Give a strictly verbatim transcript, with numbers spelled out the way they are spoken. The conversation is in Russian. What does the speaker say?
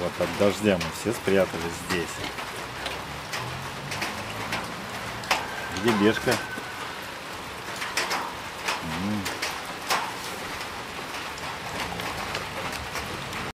Вот от дождя мы все спрятались здесь. Где Бешка?